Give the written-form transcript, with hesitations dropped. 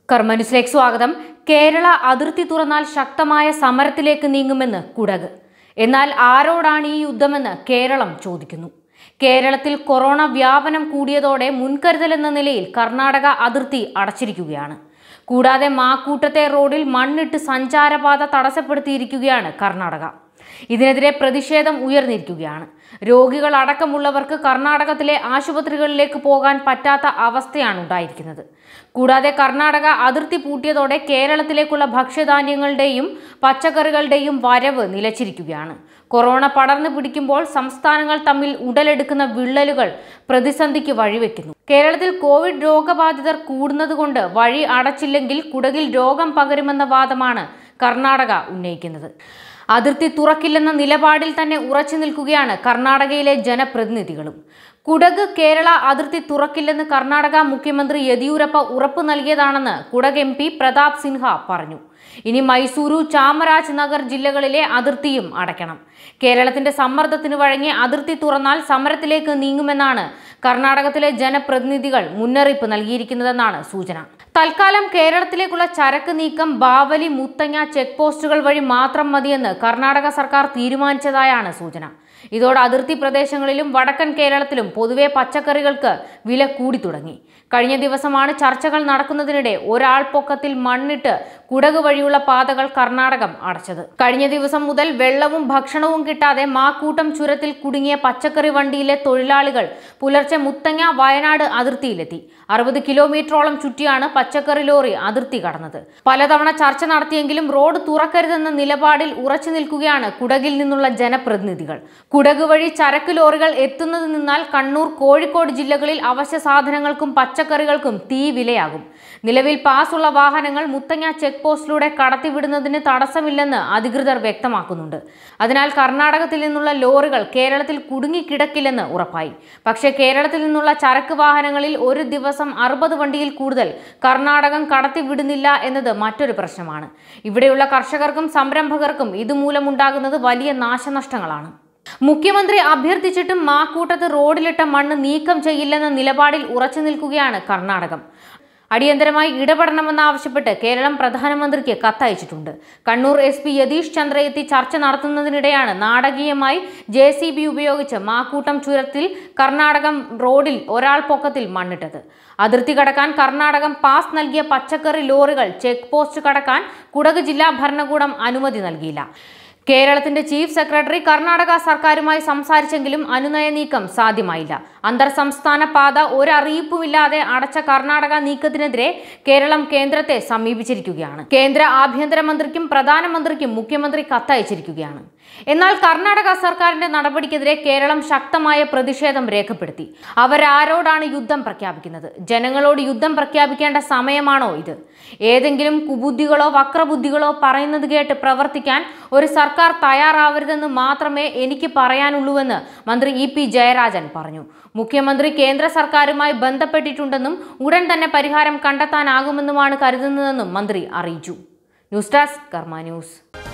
കർമ്മന്യൂസിലേക്ക് സ്വാഗതം. കേരള അതിർത്തി തുറന്നാൽ ശക്തമായ സമരത്തിലേക്ക് നീങ്ങുമെന്ന് കുടക്. എന്നാൽ ആരോടാണ് ഈ യുദ്ധമെന്ന് കേരളം ചോദിക്കുന്നു. കേരളത്തിൽ കൊറോണ വ്യാപനം കൂടിയതോടെ മുൻകരുതലെന്ന നിലയിൽ കർണാടക അതിർത്തി അടച്ചിരിക്കുകയാണ്. കൂടാതെ മാക്കൂട്ടത്തെ റോഡിൽ മണ്ണിട്ട് സഞ്ചാരപാത തടസ്സപ്പെടുത്തിയിരിക്കുകയാണ് കർണാടക. ഇതിനെതിരെ പ്രതിഷേധം ഉയർന്നിരിക്കുകയാണ്. രോഗികൾ അടക്കമുള്ളവർക്ക് കർണാടകത്തിലെ ആശുപത്രികളിലേക്ക് പോകാൻ പറ്റാത്ത അവസ്ഥയാണ് ഉണ്ടായിരിക്കുന്നത്. കൂടാതെ കർണാടക അതിർത്തി പൂട്ടിയതോടെ കേരളത്തിലേക്കുള്ള ഭക്ഷ്യധാന്യങ്ങളുടെയും പച്ചക്കറികളുടെയും വരവ് നിലച്ചിരിക്കുകയാണ്. കൊറോണ പടർന്നു പിടിക്കുമ്പോൾ സംസ്ഥാനങ്ങൾ തമ്മിൽ ഉടലെടുക്കുന്ന വിള്ളലുകൾ പ്രതിസന്ധിക്ക് വഴിവെക്കുന്നു. കേരളത്തിൽ കോവിഡ് രോഗബാധിതർ കൂടുന്നതുകൊണ്ട് വഴി അടച്ചില്ലെങ്കിൽ കുടകിൽ രോഗം പകരുമെന്ന വാദമാണ് കർണാടക ഉന്നയിക്കുന്നത്. അതിർത്തി തുറക്കില്ലെന്ന നിലപാടിൽ തന്നെ ഉറച്ചു നിൽക്കുകയാണ് കർണാടകയിലെ ജനപ്രതിനിധികളും. കുടക് കേരള അതിർത്തി തുറക്കില്ലെന്ന് കർണാടക മുഖ്യമന്ത്രി യെദിയൂരപ്പ ഉറപ്പു നൽകിയതാണെന്ന് കുടക് MP പ്രതാപ് സിൻഹ പറഞ്ഞു. ഇനി മൈസൂരു, ചാമരാജ് നഗർ ജില്ലകളിലെ അതിർത്തിയും അടയ്ക്കണം. കേരളത്തിന്റെ സമ്മർദ്ദത്തിന് വഴങ്ങി അതിർത്തി തുറന്നാൽ സമരത്തിലേക്ക് നീങ്ങുമെന്നാണ് കർണാടകത്തിലെ ജനപ്രതിനിധികൾ മുന്നറിയിപ്പ് നൽകിയിരിക്കുന്നതെന്നാണ് സൂചന. തൽക്കാലം കേരളത്തിലേക്കുള്ള ചരക്ക് നീക്കം ബാവലി, മുത്തങ്ങ ചെക്ക് പോസ്റ്റുകൾ വഴി മാത്രം മതിയെന്ന് കർണാടക സർക്കാർ തീരുമാനിച്ചതായാണ് സൂചന. ഇതോടെ അതിർത്തി പ്രദേശങ്ങളിലും വടക്കൻ കേരളത്തിലും പൊതുവെ പച്ചക്കറികൾക്ക് വില കൂടി തുടങ്ങി. കഴിഞ്ഞ ദിവസമാണ് ചർച്ചകൾ നടക്കുന്നതിനിടെ ഒരാൾ പൊക്കത്തിൽ മണ്ണിട്ട് കുടക് വഴിയുള്ള പാതകൾ കർണാടകം അടച്ചത്. കഴിഞ്ഞ ദിവസം മുതൽ വെള്ളവും ഭക്ഷണവും കിട്ടാതെ മാക്കൂട്ടം ചുരത്തിൽ കുടുങ്ങിയ പച്ചക്കറി വണ്ടിയിലെ തൊഴിലാളികൾ പുലർച്ചെ മുത്തങ്ങ വയനാട് അതിർത്തിയിലെത്തി. 60 കിലോമീറ്ററോളം ചുറ്റിയാണ് പച്ചക്കറി ലോറി അതിർത്തി കടന്നത്. പലതവണ ചർച്ച നടത്തിയെങ്കിലും റോഡ് തുറക്കരുതെന്ന നിലപാടിൽ ഉറച്ചു നിൽക്കുകയാണ് കുടകിൽ നിന്നുള്ള ജനപ്രതിനിധികൾ. കുടക് വഴി ചരക്ക് ലോറികൾ എത്തുന്നത് നിന്നാൽ കണ്ണൂർ, കോഴിക്കോട് ജില്ലകളിൽ അവശ്യ സാധനങ്ങൾക്കും പച്ചക്കറികൾക്കും തീ വിലയാകും. നിലവിൽ പാസുള്ള വാഹനങ്ങൾ മുത്തങ്ങ ചെക്ക് പോസ്റ്റിലൂടെ കടത്തിവിടുന്നതിന് തടസ്സമില്ലെന്ന് അധികൃതർ വ്യക്തമാക്കുന്നുണ്ട്. അതിനാൽ കർണാടകത്തിൽ നിന്നുള്ള ലോറികൾ കേരളത്തിൽ കുടുങ്ങിക്കിടക്കില്ലെന്ന് ഉറപ്പായി. പക്ഷേ കേരളത്തിൽ നിന്നുള്ള ചരക്ക് വാഹനങ്ങളിൽ ഒരു ദിവസം 60 വണ്ടിയിൽ കൂടുതൽ കർണാടകം കടത്തിവിടുന്നില്ല എന്നത് മറ്റൊരു പ്രശ്നമാണ്. ഇവിടെയുള്ള കർഷകർക്കും സംരംഭകർക്കും ഇതുമൂലമുണ്ടാകുന്നത് വലിയ നാശനഷ്ടങ്ങളാണ്. മുഖ്യമന്ത്രി അഭ്യർത്ഥിച്ചിട്ടും മാക്കൂട്ടത്ത് റോഡിലിട്ട മണ്ണ് നീക്കം ചെയ്യില്ലെന്ന നിലപാടിൽ ഉറച്ചു നിൽക്കുകയാണ് കർണാടകം. അടിയന്തരമായി ഇടപെടണമെന്നാവശ്യപ്പെട്ട് കേരളം പ്രധാനമന്ത്രിക്ക് കത്തയച്ചിട്ടുണ്ട്. കണ്ണൂർ SP യതീഷ് ചന്ദ്ര എത്തി ചർച്ച നടത്തുന്നതിനിടെയാണ് നാടകീയമായി JCB ഉപയോഗിച്ച് മാക്കൂട്ടം ചുരത്തിൽ കർണാടകം റോഡിൽ ഒരാൾ പൊക്കത്തിൽ മണ്ണിട്ടത്. അതിർത്തി കടക്കാൻ കർണാടകം പാസ് നൽകിയ പച്ചക്കറി ലോറികൾ ചെക്ക് പോസ്റ്റ് കടക്കാൻ കുടക് ജില്ലാ ഭരണകൂടം അനുമതി നൽകിയില്ല. കേരളത്തിന്റെ ചീഫ് സെക്രട്ടറി കർണാടക സർക്കാരുമായി സംസാരിച്ചെങ്കിലും അനുനയ നീക്കം സാധ്യമായില്ല. അന്തർ സംസ്ഥാന പാത ഒരറിയിപ്പുമില്ലാതെ അടച്ച കർണാടക നീക്കത്തിനെതിരെ കേരളം കേന്ദ്രത്തെ സമീപിച്ചിരിക്കുകയാണ്. കേന്ദ്ര ആഭ്യന്തരമന്ത്രിക്കും പ്രധാനമന്ത്രിക്കും മുഖ്യമന്ത്രി കത്തയച്ചിരിക്കുകയാണ്. എന്നാൽ കർണാടക സർക്കാരിന്റെ നടപടിക്കെതിരെ കേരളം ശക്തമായ പ്രതിഷേധം രേഖപ്പെടുത്തി. അവരാരോടാണ് യുദ്ധം പ്രഖ്യാപിക്കുന്നത്? ജനങ്ങളോട് യുദ്ധം പ്രഖ്യാപിക്കേണ്ട സമയമാണോ ഇത്? ഏതെങ്കിലും കുബുദ്ധികളോ വക്രബുദ്ധികളോ പറയുന്നത് കേട്ട് പ്രവർത്തിക്കാൻ ഒരു സർക്കാർ തയ്യാറാവരുതെന്ന് മാത്രമേ എനിക്ക് പറയാനുള്ളൂവെന്ന് മന്ത്രി EP ജയരാജൻ പറഞ്ഞു. മുഖ്യമന്ത്രി കേന്ദ്ര സർക്കാരുമായി ബന്ധപ്പെട്ടിട്ടുണ്ടെന്നും ഉടൻ തന്നെ പരിഹാരം കണ്ടെത്താനാകുമെന്നുമാണ് കരുതുന്നതെന്നും മന്ത്രി അറിയിച്ചു. News desk Karma news.